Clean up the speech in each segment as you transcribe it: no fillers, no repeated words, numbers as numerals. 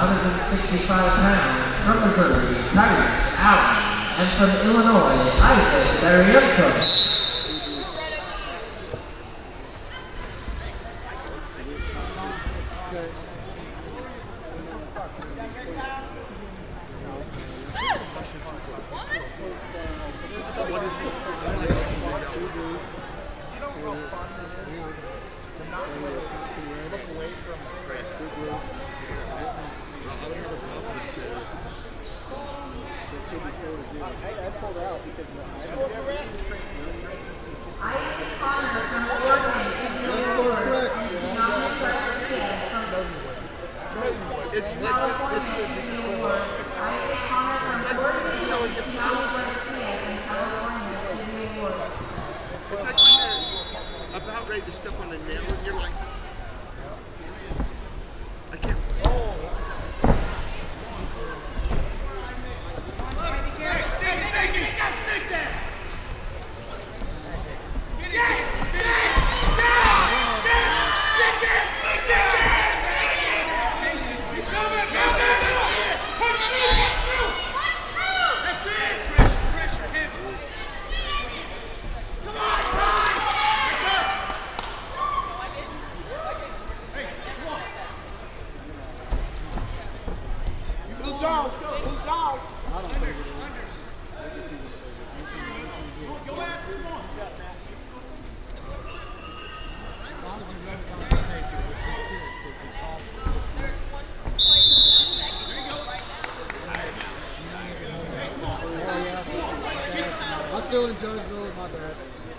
165 pounds, from Missouri, Tyrese Allen, and from Illinois, Isaac Barrientos. Still in Jonesville, my bad.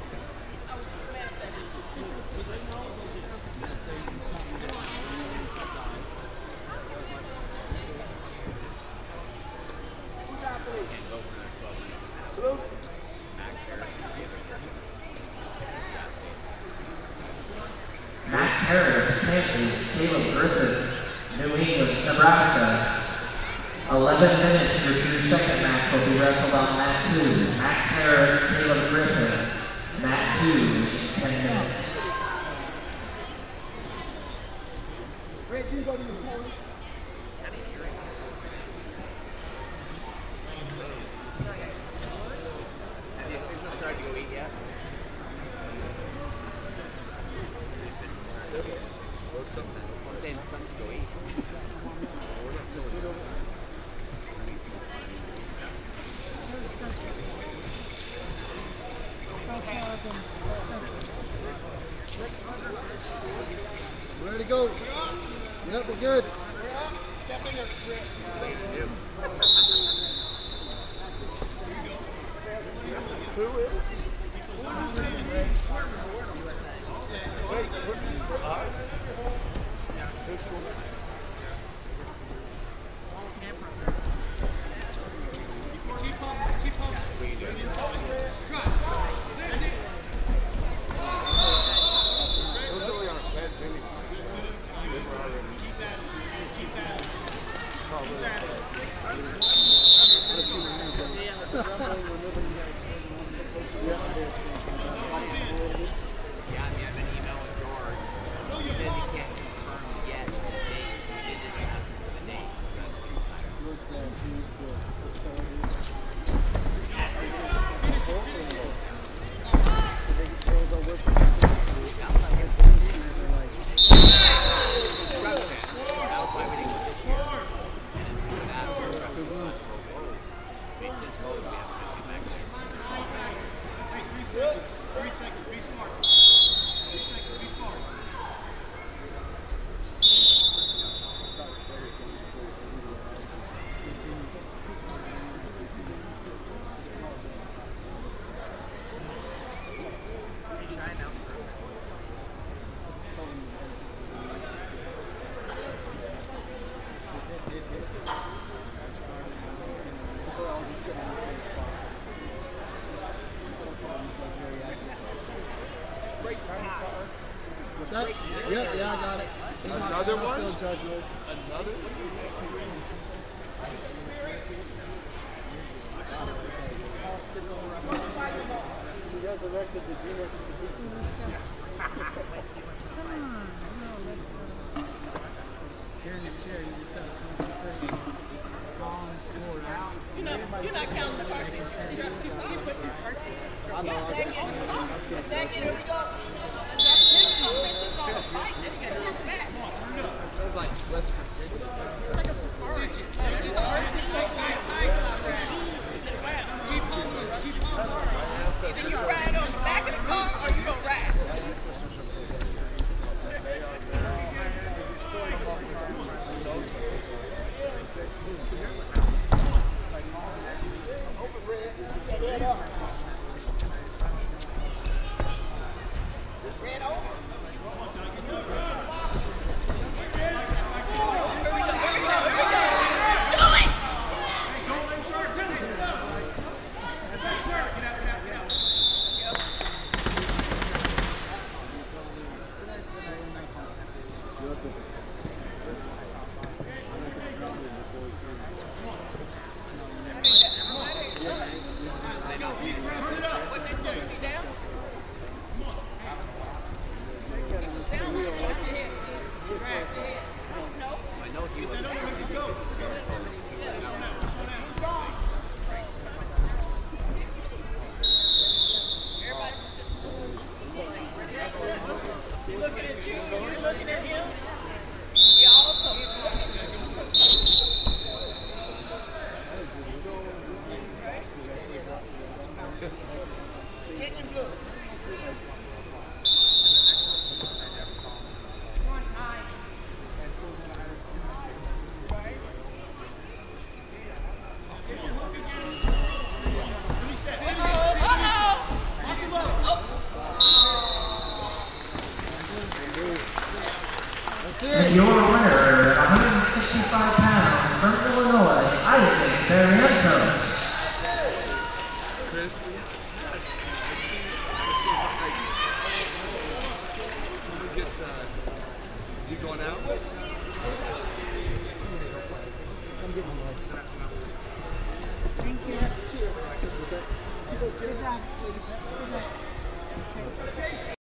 Max Harris, Kansas, Caleb Griffin, New England, Nebraska. 11 minutes, your true second match will be wrestled on mat 2. Max Harris, Caleb Griffin, mat 2 in 10 minutes. Have the officials tried to go eat yet? I'm saying something to go eat. Ready to go. Yep, we're good. Step in there, Sprint. Who is? What's that? Yep, yeah, I got it. Another one? Still judge mode. Another one? You guys erected the green expedition? You're in the chair, you just gotta concentrate on score out. You're not counting the parts. You put two parts. Second, here we go. Sounds like West Virginia. Either you ride on the back of the car or you don't ride. Looking at you, you're looking at him. We all Attention blue.